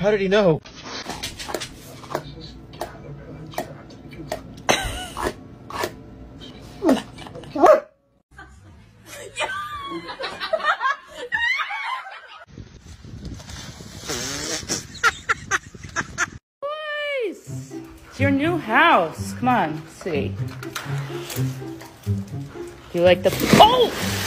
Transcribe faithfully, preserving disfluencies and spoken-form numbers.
How did he know? It's your new house. Come on, let's see. Do you like the... Oh!